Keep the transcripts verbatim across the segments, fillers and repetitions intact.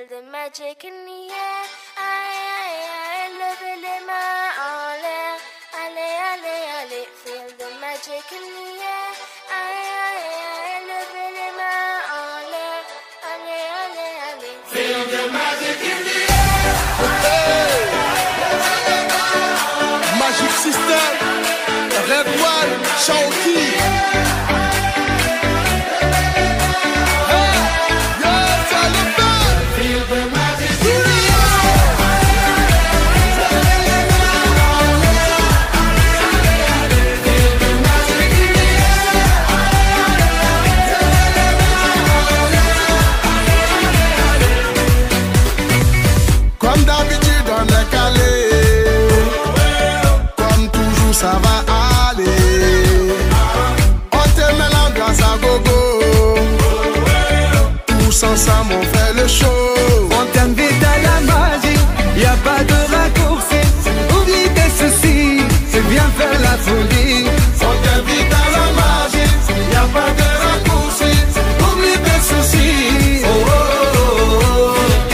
the magic in the air. Aïe, aïe, aïe, levez les mains en l'air. Allez, allez, allez, feel the magic in the air. Aïe, aïe, aïe, levez les mains en l'air. Allez, allez, allez, feel the magic in the air. Magic System, Red One, Shaoki. Comme d'habitude on est calé, comme toujours ça va aller. On te met l'ambiance à gogo, tous ensemble on fait le show. On t'invite à la magie, y a pas de raccourci. Oublie tes soucis, c'est bien faire la folie. On t'invite à la magie, y a pas de raccourci. Oublie tes soucis. Oh, oh, oh, oh.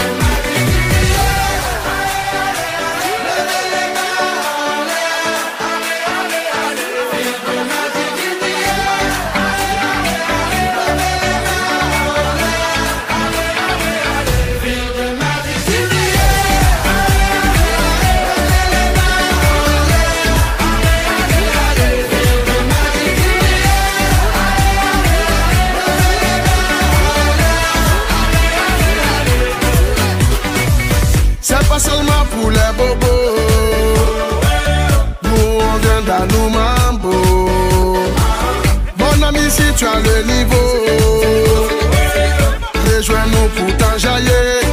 C'est pas seulement pour les bobos, nous on vient dans nos mambo. Mon ami, si tu as le niveau, rejoins-nous pour t'enjailler.